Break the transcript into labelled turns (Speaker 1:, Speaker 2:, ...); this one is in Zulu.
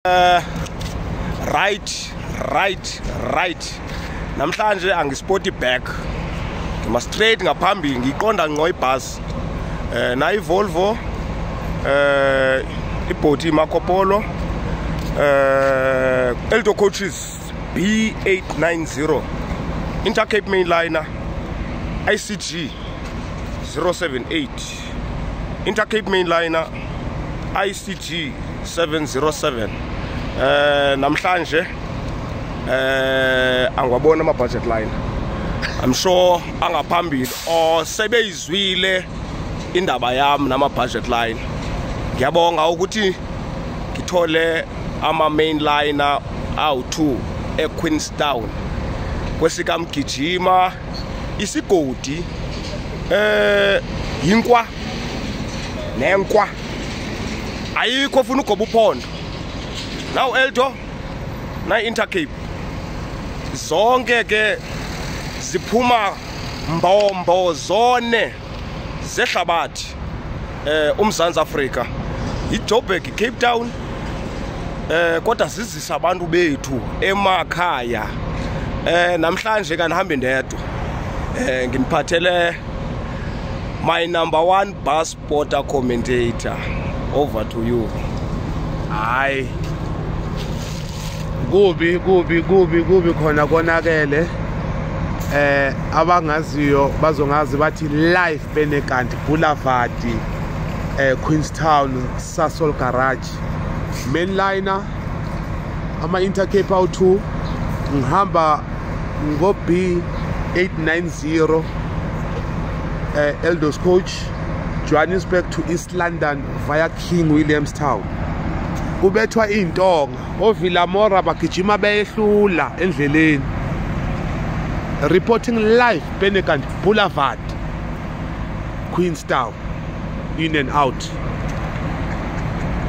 Speaker 1: right. Namhlanje angispoti back. Ngima straight ngaphambi ngiqonda ngqo ibus. Na iVolvo ibhoti Marco Polo Eldo coaches B890 Intercape mainliner ICG 078 Intercape mainliner ICG 707 namhlanje angwabona ama budget line. I'm sure angaphambili or sebeyizwile indaba yami nama budget line. Ngiyabonga ukuthi ngithole ama mainliner awu2 eQueenstown kwesika Mgijima isigodi yinkwa nenkwa ayikho funa ugoba uphondo. Now Eldo na Intercape zonke ke ziphuma mbombo zone zehlabathi uMzantsi Afrika iJoburg Cape Town kodwa zizisa abantu bethu emakhaya. Namhlanje kanihamba ndedwa nginiphathele my #1 bus porter commentator. Over to you.
Speaker 2: Hayi kubi khona konakele abangaziyo bazongazi bathi live Benekanti Boulevard Queenstown Sasol Garage mainliner ama Intercape awu2 ngihamba ngo B890 Eldos coach Johannesburg to East London via King Williamstown. Kubethwa intonga oVilamora bagijima beyehlula endleleni. Reporting live Benekanti Boulevard Queenstown in and out.